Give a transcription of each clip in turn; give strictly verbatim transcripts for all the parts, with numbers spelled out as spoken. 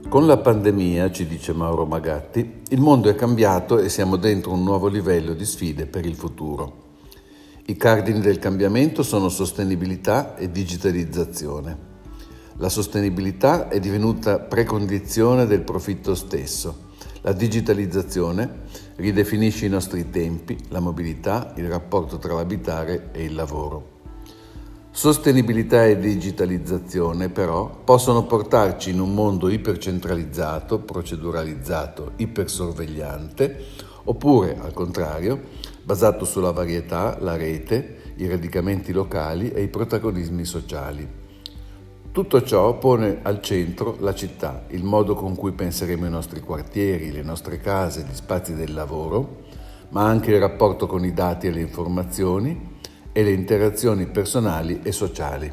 Con la pandemia, ci dice Mauro Magatti, il mondo è cambiato e siamo dentro un nuovo livello di sfide per il futuro. I cardini del cambiamento sono sostenibilità e digitalizzazione. La sostenibilità è divenuta precondizione del profitto stesso. La digitalizzazione ridefinisce i nostri tempi, la mobilità, il rapporto tra l'abitare e il lavoro. Sostenibilità e digitalizzazione, però, possono portarci in un mondo ipercentralizzato, proceduralizzato, ipersorvegliante, oppure, al contrario, basato sulla varietà, la rete, i radicamenti locali e i protagonismi sociali. Tutto ciò pone al centro la città, il modo con cui penseremo i nostri quartieri, le nostre case, gli spazi del lavoro, ma anche il rapporto con i dati e le informazioni e le interazioni personali e sociali.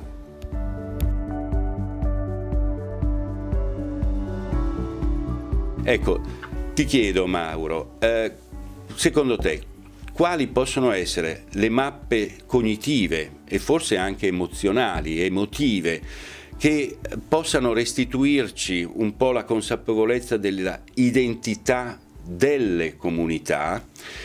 Ecco, ti chiedo Mauro, eh, secondo te quali possono essere le mappe cognitive e forse anche emozionali, emotive, che possano restituirci un po' la consapevolezza della identità delle comunità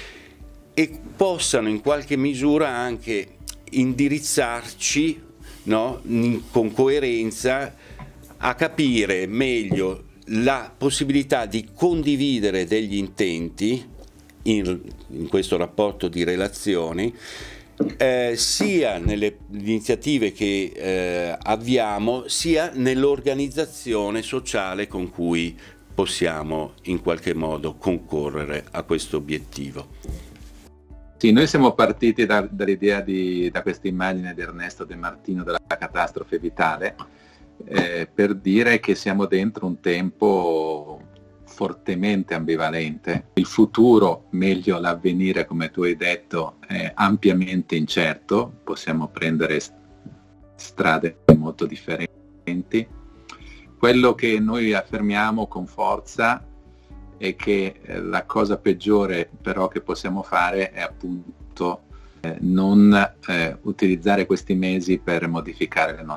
e possano in qualche misura anche indirizzarci, no, in, con coerenza a capire meglio la possibilità di condividere degli intenti in, in questo rapporto di relazioni, eh, sia nelle iniziative che eh, avviamo, sia nell'organizzazione sociale con cui possiamo in qualche modo concorrere a questo obiettivo. Sì, noi siamo partiti da, dall'idea di, da questa immagine di Ernesto De Martino della catastrofe vitale, eh, per dire che siamo dentro un tempo fortemente ambivalente. Il futuro, meglio l'avvenire, come tu hai detto, è ampiamente incerto, possiamo prendere strade molto differenti. Quello che noi affermiamo con forza è che la cosa peggiore però che possiamo fare è appunto eh, non eh, utilizzare questi mesi per modificare le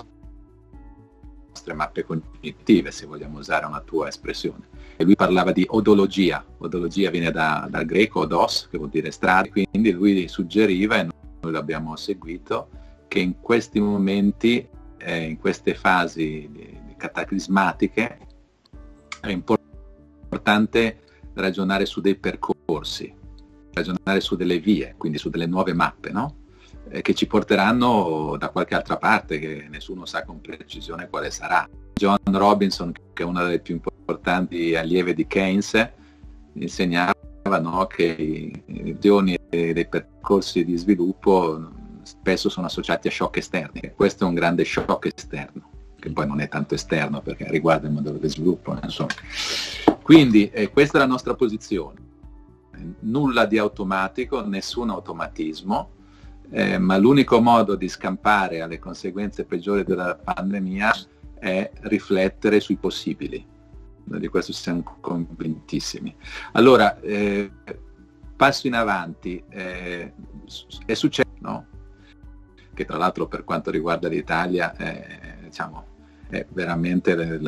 nostre mappe cognitive, se vogliamo usare una tua espressione. E lui parlava di odologia, odologia viene da, dal greco odos, che vuol dire strada, quindi lui suggeriva, e noi l'abbiamo seguito, che in questi momenti, eh, in queste fasi di, di cataclismatiche, è importante importante ragionare su dei percorsi, ragionare su delle vie, quindi su delle nuove mappe, no? Eh, che ci porteranno da qualche altra parte, che nessuno sa con precisione quale sarà. John Robinson, che è una delle più importanti allieve di Keynes, insegnava, no, che i azioni dei percorsi di sviluppo spesso sono associati a shock esterni, e questo è un grande shock esterno, che poi non è tanto esterno perché riguarda il modello di sviluppo, insomma. Quindi eh, questa è la nostra posizione, nulla di automatico, nessun automatismo, eh, ma l'unico modo di scampare alle conseguenze peggiori della pandemia è riflettere sui possibili. Noi di questo siamo convintissimi. Allora, eh, passo in avanti, eh, è successo, no? Che tra l'altro per quanto riguarda l'Italia, eh, diciamo, è veramente il,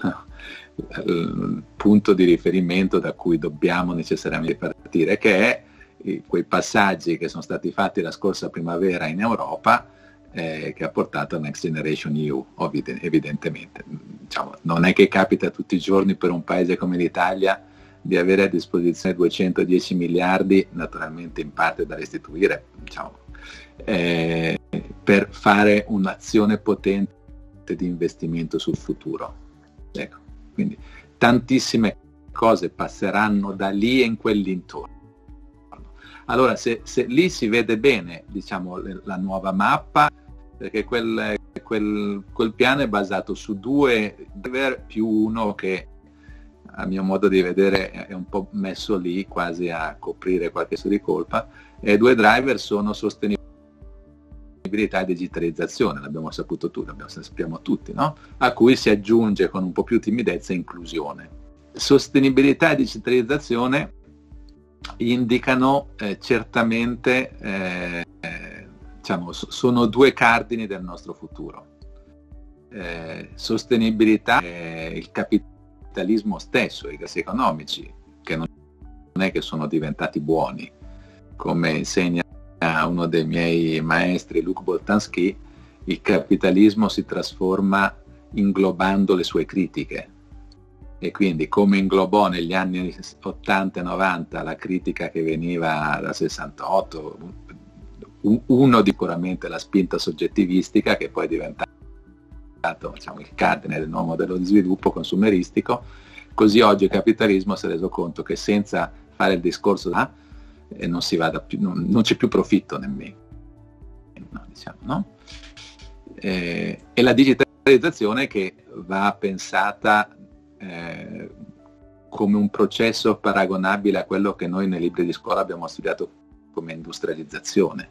il punto di riferimento da cui dobbiamo necessariamente partire, che è quei passaggi che sono stati fatti la scorsa primavera in Europa, eh, che ha portato a Next Generation E U, evidentemente. Diciamo, non è che capita tutti i giorni per un paese come l'Italia di avere a disposizione duecentodieci miliardi, naturalmente in parte da restituire, diciamo, eh, per fare un'azione potente di investimento sul futuro. Ecco, quindi tantissime cose passeranno da lì e in quell'intorno. Allora, se, se lì si vede bene, diciamo, la nuova mappa, perché quel, quel, quel piano è basato su due driver più uno che, a mio modo di vedere, è un po' messo lì quasi a coprire qualche su di colpa, e due driver sono sostenibilità e digitalizzazione, l'abbiamo saputo tutti, lo sappiamo tutti, no? A cui si aggiunge con un po' più timidezza inclusione. Sostenibilità e digitalizzazione indicano eh, certamente, eh, eh, diciamo, sono due cardini del nostro futuro. Eh, sostenibilità è il capitale capitalismo stesso, i grassi economici, che non è che sono diventati buoni, come insegna uno dei miei maestri, Luc Boltanski, il capitalismo si trasforma inglobando le sue critiche, e quindi come inglobò negli anni ottanta e novanta la critica che veniva da sessantotto, uno di sicuramente la spinta soggettivistica, che poi è diventato, diciamo, il cardine del nuovo modello di sviluppo consumeristico, così oggi il capitalismo si è reso conto che senza fare il discorso da eh, non si vada più, non, non c'è più profitto nemmeno, no, diciamo, no? Eh, e la digitalizzazione che va pensata eh, come un processo paragonabile a quello che noi nei libri di scuola abbiamo studiato come industrializzazione,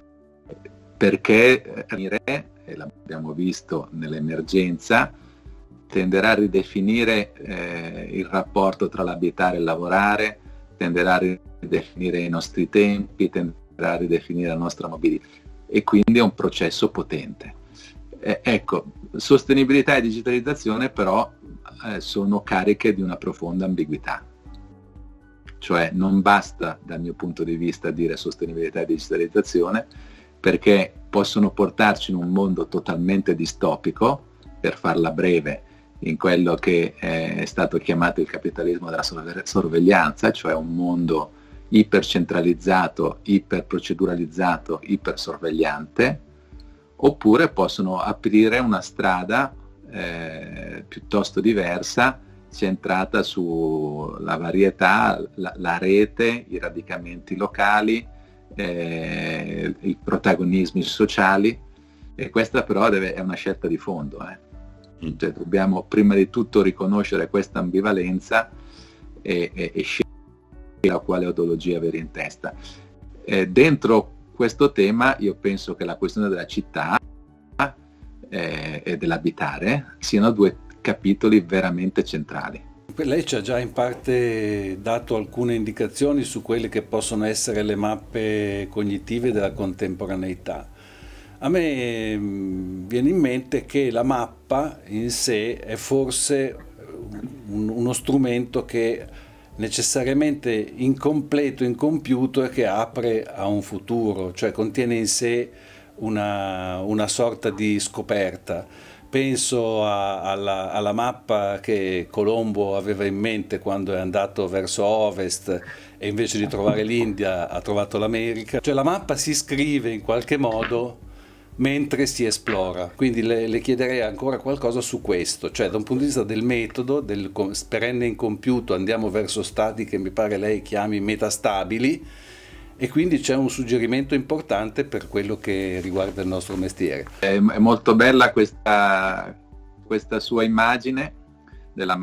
perché eh, e l'abbiamo visto nell'emergenza, tenderà a ridefinire eh, il rapporto tra l'abitare e il lavorare, tenderà a ridefinire i nostri tempi, tenderà a ridefinire la nostra mobilità, e quindi è un processo potente. Eh, ecco, sostenibilità e digitalizzazione però eh, sono cariche di una profonda ambiguità, cioè non basta dal mio punto di vista dire sostenibilità e digitalizzazione, perché possono portarci in un mondo totalmente distopico, per farla breve, in quello che è stato chiamato il capitalismo della sorveglianza, cioè un mondo ipercentralizzato, iperproceduralizzato, ipersorvegliante, oppure possono aprire una strada eh, piuttosto diversa, centrata sulla varietà, la, la rete, i radicamenti locali, eh, i protagonismi sociali, e questa però deve, è una scelta di fondo. Eh. Cioè, dobbiamo prima di tutto riconoscere questa ambivalenza e, e, e scegliere a quale ideologia avere in testa. Eh, dentro questo tema io penso che la questione della città eh, e dell'abitare siano due capitoli veramente centrali. Lei ci ha già in parte dato alcune indicazioni su quelle che possono essere le mappe cognitive della contemporaneità. A me viene in mente che la mappa in sé è forse un, uno strumento che necessariamente incompleto, incompiuto, e che apre a un futuro, cioè contiene in sé una, una sorta di scoperta. Penso a, alla, alla mappa che Colombo aveva in mente quando è andato verso ovest e invece di trovare l'India ha trovato l'America. Cioè la mappa si scrive in qualche modo mentre si esplora, quindi le, le chiederei ancora qualcosa su questo, cioè da un punto di vista del metodo, del perenne incompiuto, andiamo verso stati che mi pare lei chiami metastabili, e quindi c'è un suggerimento importante per quello che riguarda il nostro mestiere. È, è molto bella questa, questa sua immagine della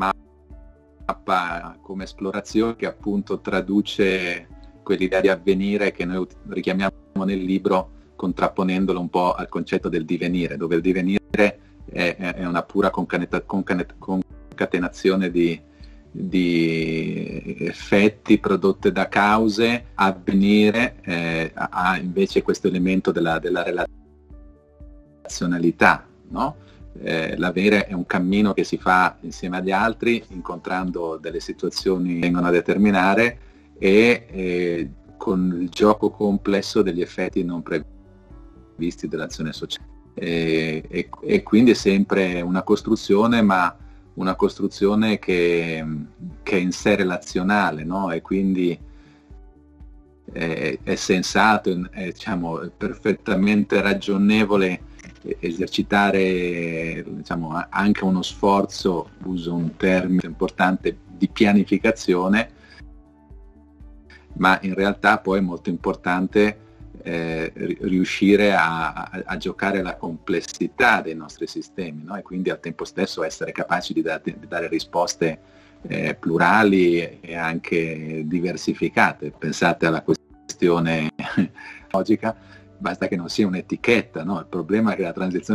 mappa come esplorazione, che appunto traduce quell'idea di avvenire che noi richiamiamo nel libro, contrapponendolo un po' al concetto del divenire, dove il divenire è, è una pura concatena, concatenazione di, di effetti prodotte da cause. Avvenire eh, ha invece questo elemento della, della relazionalità, no? Eh, l'avere è un cammino che si fa insieme agli altri, incontrando delle situazioni che vengono a determinare, e eh, con il gioco complesso degli effetti non previsti visti dell'azione sociale, e, e, e quindi è sempre una costruzione, ma una costruzione che, che è in sé relazionale, no? E quindi è, è sensato, è, diciamo, è perfettamente ragionevole esercitare, diciamo, anche uno sforzo, uso un termine importante, di pianificazione, ma in realtà poi è molto importante Eh, riuscire a, a, a giocare la complessità dei nostri sistemi, no? E quindi al tempo stesso essere capaci di, da, di dare risposte eh, plurali e anche diversificate. Pensate alla questione logica, basta che non sia un'etichetta, no? Il problema è che la transizione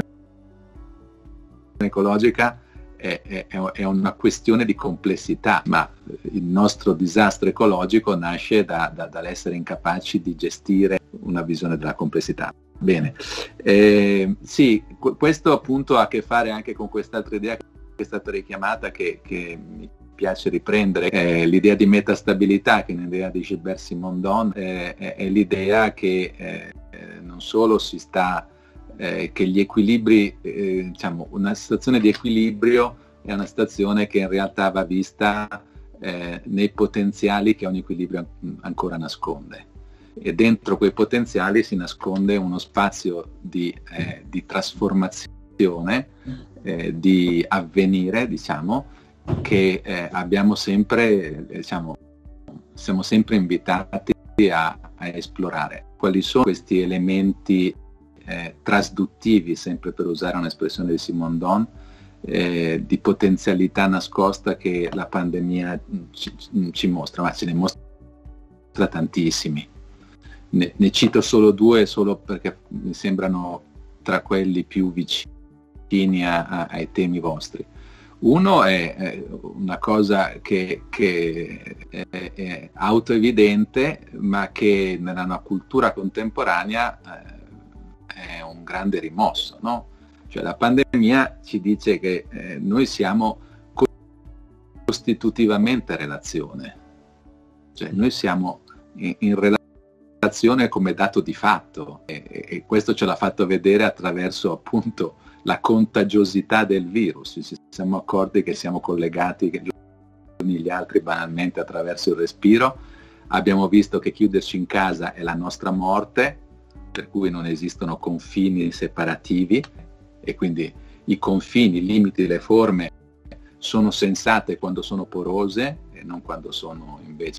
ecologica è, è, è una questione di complessità, ma il nostro disastro ecologico nasce da, da, dall'essere incapaci di gestire una visione della complessità. Bene, eh, sì, questo appunto ha a che fare anche con quest'altra idea è stata richiamata, che, che mi piace riprendere, è l'idea di metastabilità, che nell'idea di Gilbert Simondon è, è, è l'idea che eh, non solo si sta, eh, che gli equilibri, eh, diciamo, una situazione di equilibrio è una situazione che in realtà va vista eh, nei potenziali che ogni equilibrio ancora nasconde. E dentro quei potenziali si nasconde uno spazio di, eh, di trasformazione, eh, di avvenire, diciamo, che eh, abbiamo sempre, diciamo, siamo sempre invitati a, a esplorare. Quali sono questi elementi eh, trasduttivi, sempre per usare un'espressione di Simondon, eh, di potenzialità nascosta che la pandemia ci, ci mostra, ma ce ne mostra tantissimi. Ne, ne cito solo due, solo perché mi sembrano tra quelli più vicini a, a, ai temi vostri. Uno è, è una cosa che, che è, è autoevidente, ma che nella cultura contemporanea eh, è un grande rimosso, no? Cioè la pandemia ci dice che eh, noi siamo costitutivamente relazione, cioè noi siamo in, in relazione come dato di fatto, e, e questo ce l'ha fatto vedere attraverso appunto la contagiosità del virus. Ci siamo accorti che siamo collegati gli uni agli altri banalmente attraverso il respiro, abbiamo visto che chiuderci in casa è la nostra morte, per cui non esistono confini separativi, e quindi i confini, i limiti, le forme sono sensate quando sono porose e non quando sono invece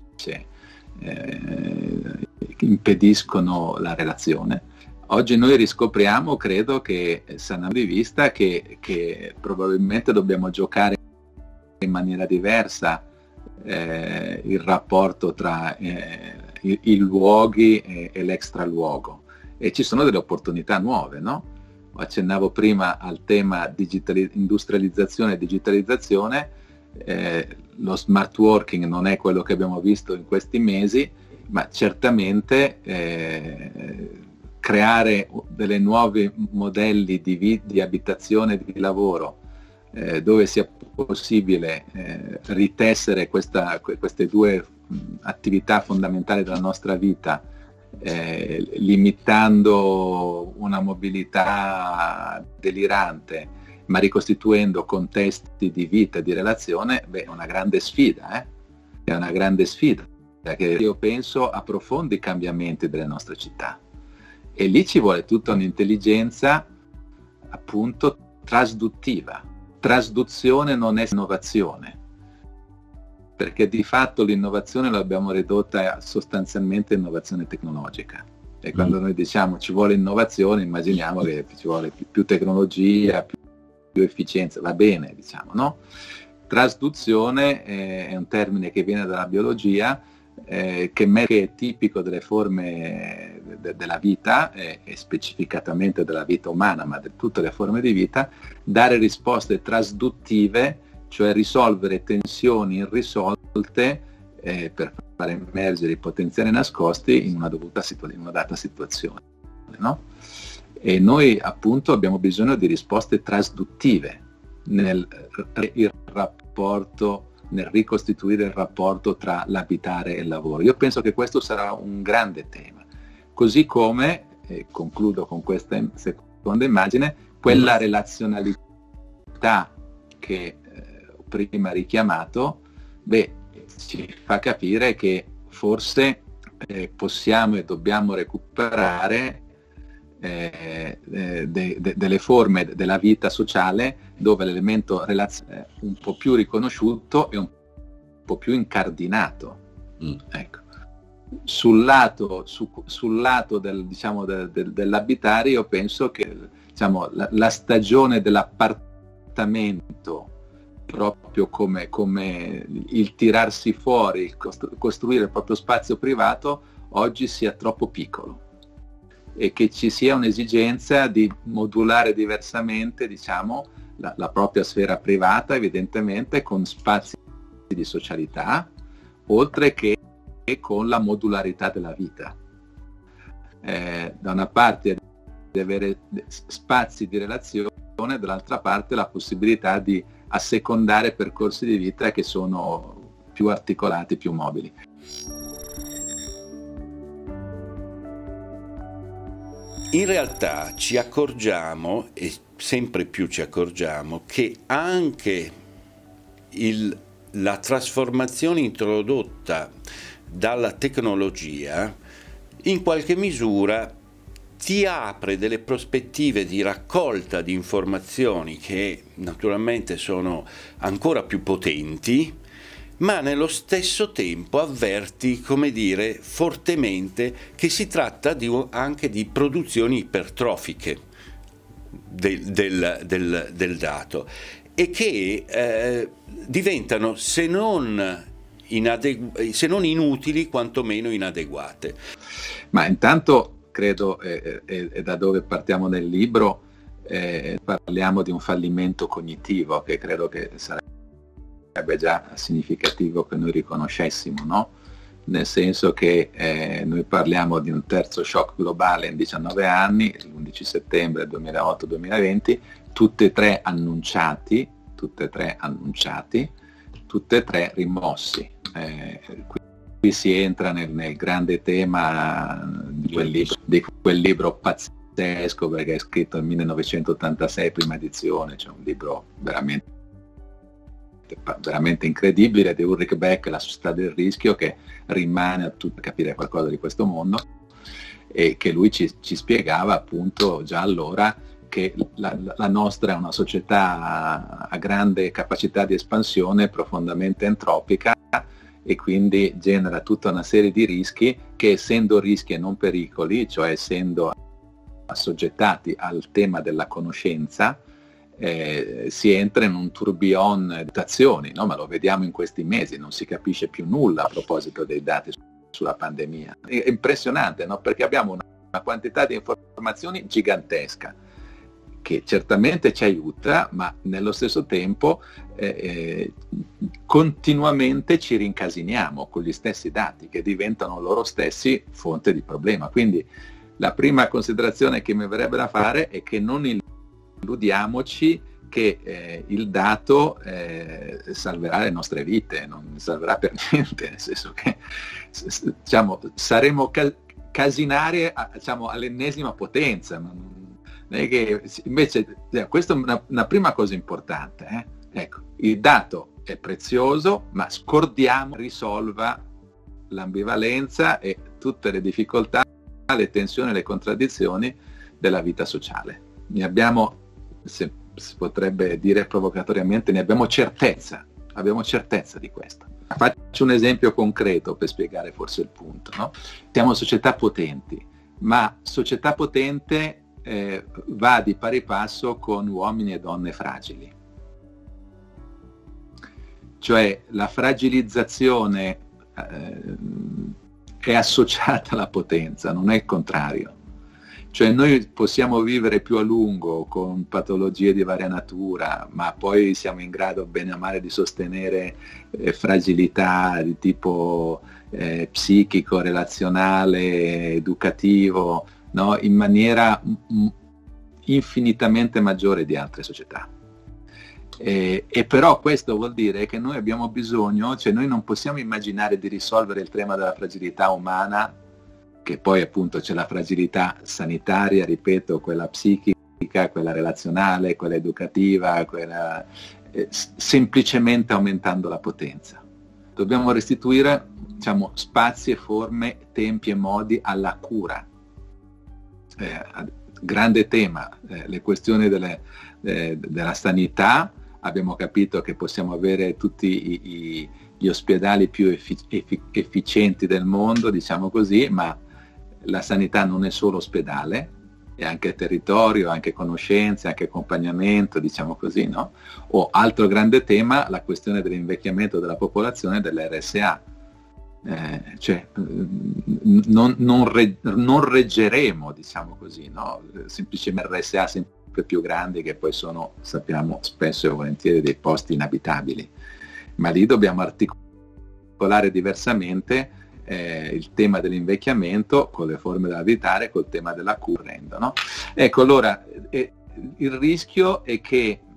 eh, impediscono la relazione. Oggi noi riscopriamo, credo che sanando di vista, che, che probabilmente dobbiamo giocare in maniera diversa eh, il rapporto tra eh, i, i luoghi e, e l'extraluogo, e ci sono delle opportunità nuove, no? Accennavo prima al tema digitali- industrializzazione e digitalizzazione, eh, lo smart working non è quello che abbiamo visto in questi mesi, ma certamente eh, creare delle nuovi modelli di, vi- di abitazione e di lavoro eh, dove sia possibile eh, ritessere questa, queste due mh, attività fondamentali della nostra vita, eh, limitando una mobilità delirante, ma ricostituendo contesti di vita e di relazione, beh, è una grande sfida, eh? È una grande sfida che io penso a profondi cambiamenti delle nostre città. E lì ci vuole tutta un'intelligenza appunto trasduttiva. Trasduzione non è innovazione, perché di fatto l'innovazione l'abbiamo ridotta sostanzialmente innovazione tecnologica. E quando mm. noi diciamo ci vuole innovazione, immaginiamo che ci vuole più, più tecnologia, più, più efficienza, va bene, diciamo, no? Trasduzione è, è un termine che viene dalla biologia, Eh, che è tipico delle forme de- della vita eh, e specificatamente della vita umana, ma di tutte le forme di vita, dare risposte trasduttive, cioè risolvere tensioni irrisolte eh, per far emergere i potenziali nascosti in una, dovuta situ- in una data situazione, no? E noi appunto abbiamo bisogno di risposte trasduttive nel il rapporto nel ricostituire il rapporto tra l'abitare e il lavoro. Io penso che questo sarà un grande tema, così come, e concludo con questa seconda immagine, quella relazionalità che eh, prima richiamato, beh, ci fa capire che forse eh, possiamo e dobbiamo recuperare Eh, de, de, delle forme della vita sociale dove l'elemento relazionale è un po' più riconosciuto e un po' più incardinato. Mm. Ecco. Sul lato, su, sul lato del, diciamo, del, del, dell'abitare, io penso che diciamo, la, la stagione dell'appartamento, proprio come, come il tirarsi fuori, il costru- costruire il proprio spazio privato, oggi sia troppo piccolo, e che ci sia un'esigenza di modulare diversamente, diciamo, la, la propria sfera privata, evidentemente con spazi di socialità, oltre che con la modularità della vita. Eh, da una parte di avere spazi di relazione, dall'altra parte la possibilità di assecondare percorsi di vita che sono più articolati, più mobili. In realtà ci accorgiamo, e sempre più ci accorgiamo, che anche il, la trasformazione introdotta dalla tecnologia in qualche misura ti apre delle prospettive di raccolta di informazioni che naturalmente sono ancora più potenti, ma nello stesso tempo avverti, come dire, fortemente che si tratta di, anche di produzioni ipertrofiche del, del, del, del dato e che eh, diventano, se non, inadegu- se non inutili, quantomeno inadeguate. Ma intanto credo, e eh, eh, da dove partiamo nel libro, eh, parliamo di un fallimento cognitivo che credo che sarebbe già significativo che noi riconoscessimo, no? Nel senso che eh, noi parliamo di un terzo shock globale in diciannove anni, l'undici settembre duemilaotto duemilaventi, tutte e tre annunciati, tutte e tre annunciati, tutte e tre rimossi. Eh, qui, qui si entra nel, nel grande tema di quel libro, di quel libro pazzesco, perché è scritto nel millenovecentottantasei, prima edizione, cioè un libro veramente veramente incredibile di Ulrich Beck, La società del rischio, che rimane a tutti capire qualcosa di questo mondo, e che lui ci, ci spiegava appunto già allora che la, la nostra è una società a, a grande capacità di espansione, profondamente entropica, e quindi genera tutta una serie di rischi che, essendo rischi e non pericoli, cioè essendo assoggettati al tema della conoscenza, Eh, si entra in un tourbillon di azioni, no? Ma lo vediamo in questi mesi, non si capisce più nulla a proposito dei dati su, sulla pandemia. È impressionante, no? Perché abbiamo una, una quantità di informazioni gigantesca che certamente ci aiuta, ma nello stesso tempo eh, eh, continuamente ci rincasiniamo con gli stessi dati che diventano loro stessi fonte di problema. Quindi la prima considerazione che mi verrebbe da fare è che non il illudiamoci che eh, il dato eh, salverà le nostre vite, non salverà per niente, nel senso che diciamo, saremo ca- casinari a, diciamo, all'ennesima potenza. Non è che, invece questa è una, una prima cosa importante, eh? Ecco, il dato è prezioso, ma scordiamo risolva l'ambivalenza e tutte le difficoltà, le tensioni e le contraddizioni della vita sociale. Ne abbiamo, se si potrebbe dire provocatoriamente, ne abbiamo certezza, abbiamo certezza di questo. Faccio un esempio concreto per spiegare forse il punto, no? Siamo società potenti, ma società potente eh, va di pari passo con uomini e donne fragili. Cioè la fragilizzazione eh, è associata alla potenza, non è il contrario. Cioè noi possiamo vivere più a lungo con patologie di varia natura, ma poi siamo in grado bene o male di sostenere eh, fragilità di tipo eh, psichico, relazionale, educativo, no? In maniera m- infinitamente maggiore di altre società. E, e però questo vuol dire che noi abbiamo bisogno, cioè noi non possiamo immaginare di risolvere il tema della fragilità umana, che poi appunto c'è la fragilità sanitaria, ripeto, quella psichica, quella relazionale, quella educativa, quella, eh, semplicemente aumentando la potenza. Dobbiamo restituire, diciamo, spazi e forme, tempi e modi alla cura. Eh, grande tema, eh, le questioni delle, eh, della sanità. Abbiamo capito che possiamo avere tutti i, i, gli ospedali più effic- effic- efficienti del mondo, diciamo così, ma la sanità non è solo ospedale, è anche territorio, anche conoscenze, anche accompagnamento, diciamo così, no? O altro grande tema, la questione dell'invecchiamento della popolazione, dell'R S A. Eh, cioè, non, non, re, non reggeremo, diciamo così, no? Semplicemente R S A sempre più grandi, che poi sono, sappiamo, spesso e volentieri dei posti inabitabili. Ma lì dobbiamo articolare diversamente Eh, il tema dell'invecchiamento con le forme da evitare, col tema della cura, no? Ecco, allora eh, il rischio è che mh,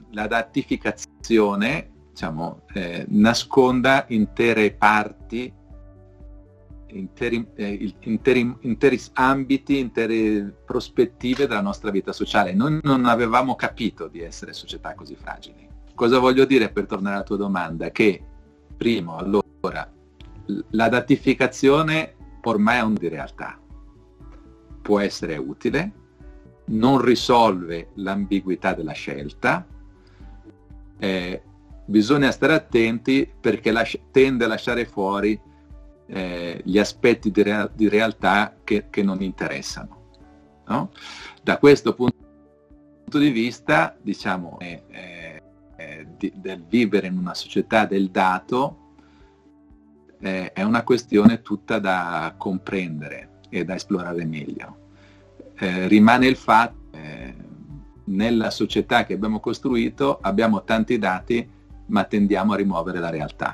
la datificazione, diciamo, eh, nasconda intere parti, interi, eh, interi, interi ambiti, intere prospettive della nostra vita sociale. Noi non avevamo capito di essere società così fragili. Cosa voglio dire, per tornare alla tua domanda? Che, primo, allora, la datificazione ormai è un di realtà. Può essere utile, non risolve l'ambiguità della scelta, eh, bisogna stare attenti perché lascia, tende a lasciare fuori eh, gli aspetti di, rea- di realtà che, che non interessano, no? Da questo punto di vista, diciamo, eh, eh, di, del vivere in una società del dato eh, è una questione tutta da comprendere e da esplorare meglio. Eh, rimane il fatto eh, nella società che abbiamo costruito abbiamo tanti dati, ma tendiamo a rimuovere la realtà.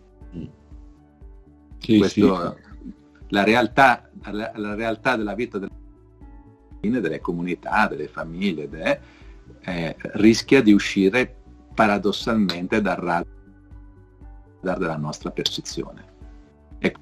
Sì, Questo, sì. La realtà, la, la realtà della vita delle, delle comunità, delle famiglie, de, eh, rischia di uscire paradossalmente dal radar della nostra percezione. Ecco.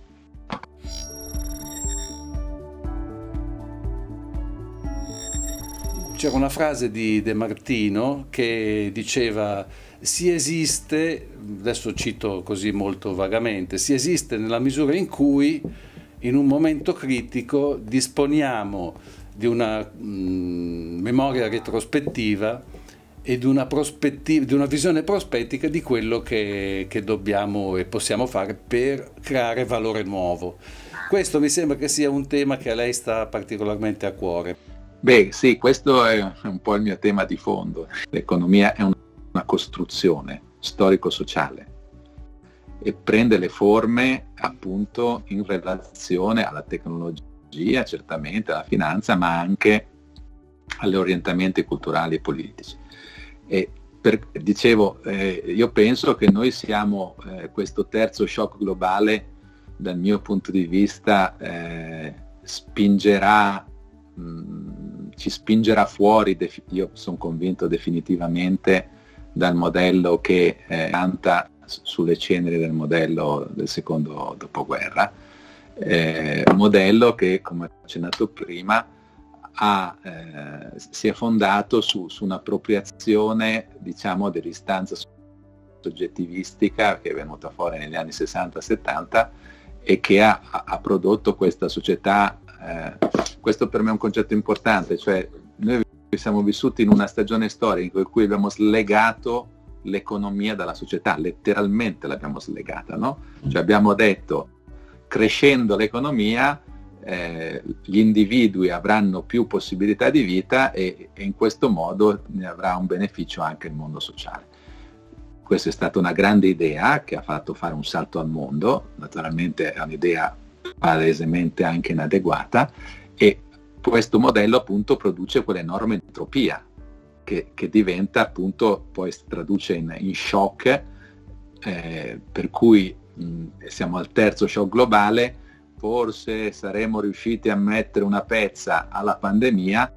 C'era una frase di De Martino che diceva: si esiste, adesso cito così molto vagamente, si esiste nella misura in cui in un momento critico disponiamo di una mh, memoria retrospettiva e di una, prospettiva, di una visione prospettica di quello che, che dobbiamo e possiamo fare per creare valore nuovo. Questo mi sembra che sia un tema che a lei sta particolarmente a cuore. Beh, sì, questo è un po' il mio tema di fondo. L'economia è una costruzione storico-sociale e prende le forme appunto in relazione alla tecnologia, certamente alla finanza, ma anche agli orientamenti culturali e politici. E per, dicevo, eh, io penso che noi siamo eh, questo terzo shock globale, dal mio punto di vista, eh, spingerà mh, ci spingerà fuori, io sono convinto definitivamente, dal modello che eh, canta sulle ceneri del modello del secondo dopoguerra, eh, un modello che, come ho accennato prima, ha, eh, si è fondato su, su un'appropriazione, diciamo, dell'istanza soggettivistica che è venuta fuori negli anni sessanta settanta e che ha, ha prodotto questa società. Eh, questo per me è un concetto importante, cioè noi siamo vissuti in una stagione storica in cui abbiamo slegato l'economia dalla società, letteralmente l'abbiamo slegata, no? Cioè abbiamo detto, crescendo l'economia eh, gli individui avranno più possibilità di vita e, e in questo modo ne avrà un beneficio anche il mondo sociale. Questa è stata una grande idea che ha fatto fare un salto al mondo, naturalmente è un'idea palesemente anche inadeguata, e questo modello appunto produce quell'enorme entropia che, che diventa appunto, poi si traduce in, in shock, eh, per cui mh, siamo al terzo shock globale. Forse saremo riusciti a mettere una pezza alla pandemia.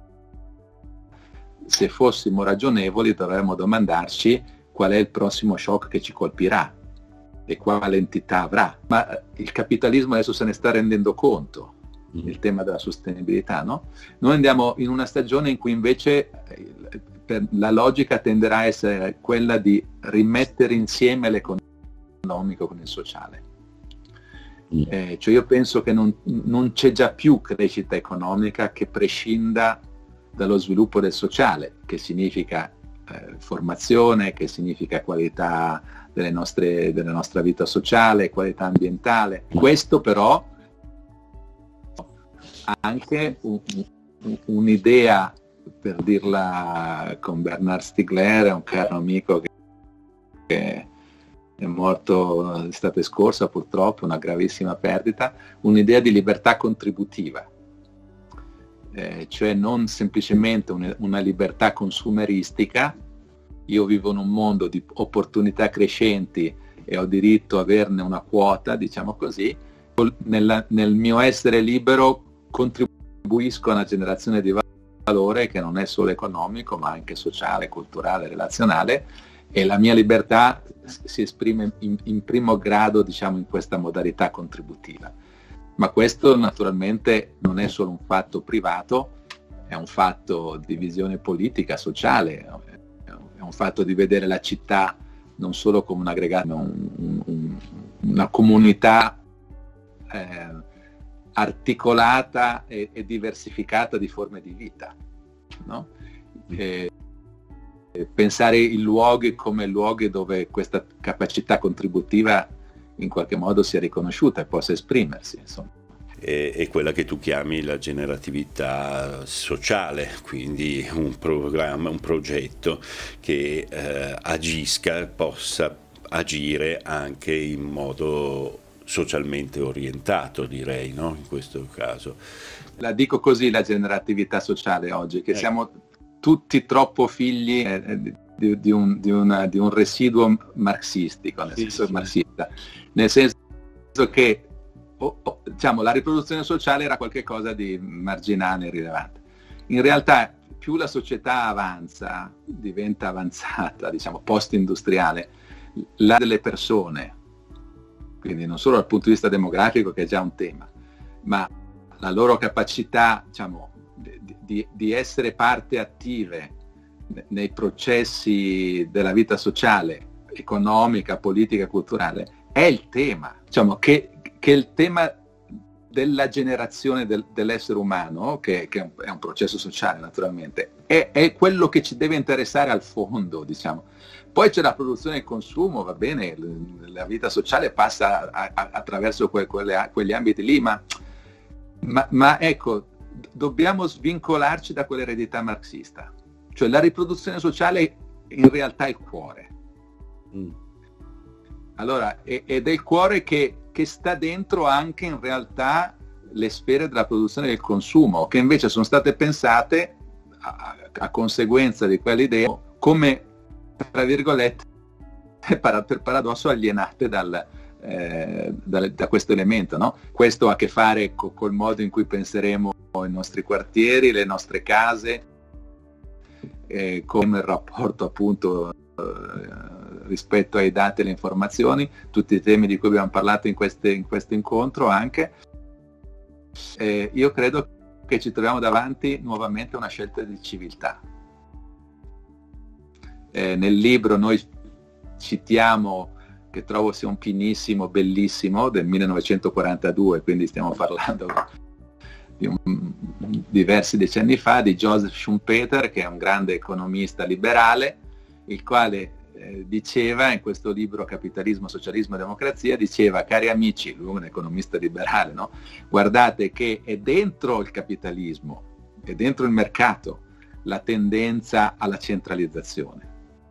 Se fossimo ragionevoli dovremmo domandarci qual è il prossimo shock che ci colpirà e quale entità avrà. Ma il capitalismo adesso se ne sta rendendo conto, mm. il tema della sostenibilità, no? Noi andiamo in una stagione in cui invece per la logica tenderà a essere quella di rimettere insieme l'economico con il sociale. Mm. Eh, cioè io penso che non, non c'è già più crescita economica che prescinda dallo sviluppo del sociale, che significa eh, formazione, che significa qualità delle nostre, della nostra vita sociale, qualità ambientale. Questo però ha anche un, un, un'idea, per dirla con Bernard Stiegler, un caro amico che, che è morto l'estate scorsa purtroppo, una gravissima perdita, un'idea di libertà contributiva, eh, cioè non semplicemente un, una libertà consumeristica. Io vivo in un mondo di opportunità crescenti e ho diritto a averne una quota, diciamo così. Nella, nel mio essere libero contribuisco a una generazione di valore che non è solo economico ma anche sociale, culturale, relazionale, e la mia libertà si esprime in, in primo grado, diciamo, in questa modalità contributiva. Ma questo naturalmente non è solo un fatto privato, è un fatto di visione politica, sociale, è un fatto di vedere la città non solo come un aggregato, ma un, un, una comunità eh, articolata e, e diversificata di forme di vita, no? E, e pensare i luoghi come luoghi dove questa capacità contributiva in qualche modo sia riconosciuta e possa esprimersi, insomma. È quella che tu chiami la generatività sociale, quindi un programma, un progetto che eh, agisca, possa agire anche in modo socialmente orientato, direi, no? In questo caso. La dico così, la generatività sociale oggi, che eh. siamo tutti troppo figli eh, di, di, un, di, una, di un residuo marxistico, nel sì, senso sì. marxista, nel senso che Oh, oh, diciamo, la riproduzione sociale era qualcosa di marginale, irrilevante. In realtà più la società avanza, diventa avanzata, diciamo post-industriale, la delle persone, quindi non solo dal punto di vista demografico, che è già un tema, ma la loro capacità, diciamo, di, di, di essere parte attive nei processi della vita sociale, economica, politica, culturale, è il tema, diciamo, che che il tema della generazione del, dell'essere umano, che, che è, un, è un processo sociale naturalmente, è, è quello che ci deve interessare al fondo, diciamo. Poi c'è la produzione e il consumo, va bene, la vita sociale passa a, a, attraverso que, quelle, quegli ambiti lì, ma, ma, ma ecco, dobbiamo svincolarci da quell'eredità marxista. Cioè la riproduzione sociale in realtà è il cuore. Mm. Allora, è, ed è il cuore che che sta dentro anche in realtà le sfere della produzione e del consumo, che invece sono state pensate a, a conseguenza di quell'idea come, tra virgolette, per paradosso alienate dal, eh, da, da questo elemento, no? Questo ha a che fare co, col modo in cui penseremo i nostri quartieri, le nostre case, eh, come il rapporto appunto eh, rispetto ai dati e alle informazioni, tutti i temi di cui abbiamo parlato in, queste, in questo incontro anche. Eh, io credo che ci troviamo davanti nuovamente a una scelta di civiltà. Eh, nel libro noi citiamo, che trovo sia un pinissimo, bellissimo, del millenovecentoquarantadue, quindi stiamo parlando di un, diversi decenni fa, di Joseph Schumpeter, che è un grande economista liberale, il quale Eh, diceva in questo libro Capitalismo, Socialismo e Democrazia, diceva: cari amici, lui è un economista liberale, no? Guardate che è dentro il capitalismo, è dentro il mercato la tendenza alla centralizzazione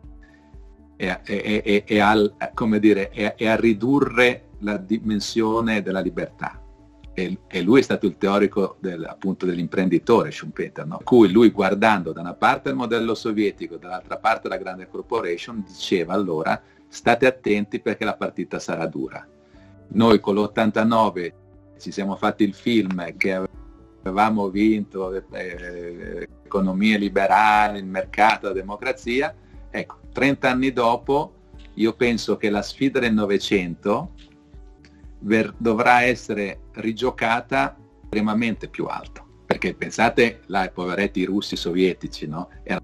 e, e, e, e, al, come dire, e, e a ridurre la dimensione della libertà. E, e lui è stato il teorico del, appunto dell'imprenditore, Schumpeter, no? Cui lui, guardando da una parte il modello sovietico, dall'altra parte la grande corporation, diceva allora: state attenti perché la partita sarà dura. Noi con l'ottantanove ci siamo fatti il film che avevamo vinto, eh, economie liberali, il mercato, la democrazia. Ecco, trenta anni dopo io penso che la sfida del Novecento Ver, dovrà essere rigiocata estremamente più alto, perché pensate là ai poveretti russi sovietici, no? Erano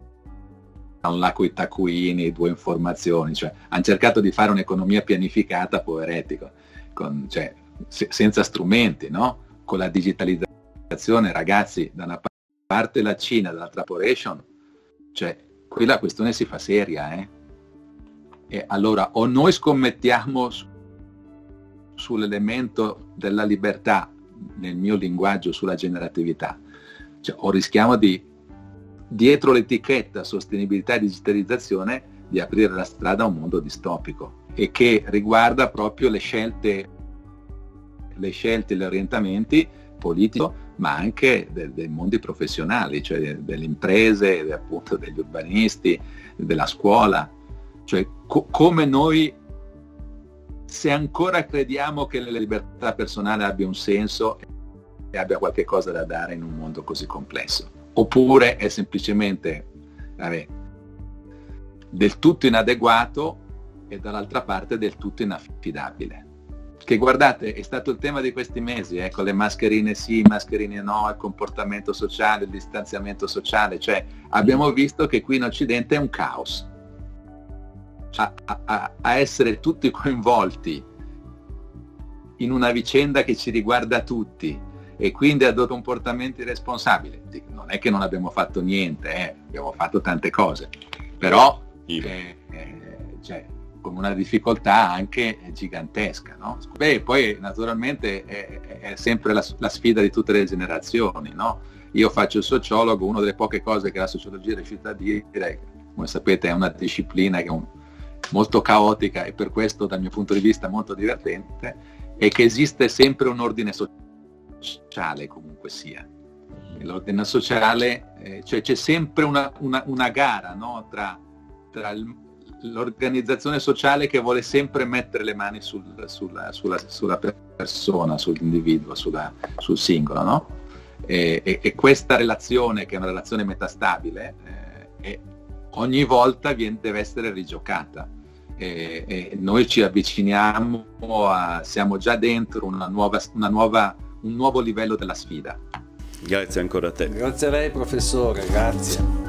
là coi taccuini, due informazioni, cioè hanno cercato di fare un'economia pianificata, poveretti, con, cioè, se, senza strumenti, no? Con la digitalizzazione, ragazzi, da una parte la Cina, dall'altra corporation, cioè qui la questione si fa seria, eh? E allora o noi scommettiamo su sull'elemento della libertà, nel mio linguaggio sulla generatività, cioè, o rischiamo di, dietro l'etichetta sostenibilità e digitalizzazione, di aprire la strada a un mondo distopico, e che riguarda proprio le scelte, le scelte e gli orientamenti politici, ma anche de, dei mondi professionali, cioè de, delle imprese, de, appunto degli urbanisti, della scuola, cioè co- come noi, se ancora crediamo che la libertà personale abbia un senso e abbia qualche cosa da dare in un mondo così complesso. oppure è semplicemente vabbè, del tutto inadeguato e dall'altra parte del tutto inaffidabile. Che guardate, è stato il tema di questi mesi, ecco, le mascherine sì, mascherine no, il comportamento sociale, il distanziamento sociale, cioè abbiamo visto che qui in Occidente è un caos. A, a, a essere tutti coinvolti in una vicenda che ci riguarda tutti e quindi a comportamenti responsabili. Non è che non abbiamo fatto niente, eh, abbiamo fatto tante cose, però eh, eh, cioè, con una difficoltà anche gigantesca, no? Beh, poi naturalmente è, è sempre la, la sfida di tutte le generazioni, no? Io faccio il sociologo, una delle poche cose che la sociologia è riuscita a dire, come sapete è una disciplina che è un, molto caotica e per questo dal mio punto di vista molto divertente, è che esiste sempre un ordine sociale comunque sia. L'ordine sociale, eh, cioè c'è sempre una, una, una gara, no? tra, tra il, l'organizzazione sociale che vuole sempre mettere le mani sul, sulla, sulla, sulla persona, sull'individuo, sulla, sul singolo, no? E, e, e questa relazione, che è una relazione metastabile, eh, è, ogni volta viene, deve essere rigiocata. E, e noi ci avviciniamo a, siamo già dentro una nuova, una nuova, un nuovo livello della sfida. Grazie ancora a te. Grazie a lei professore, grazie.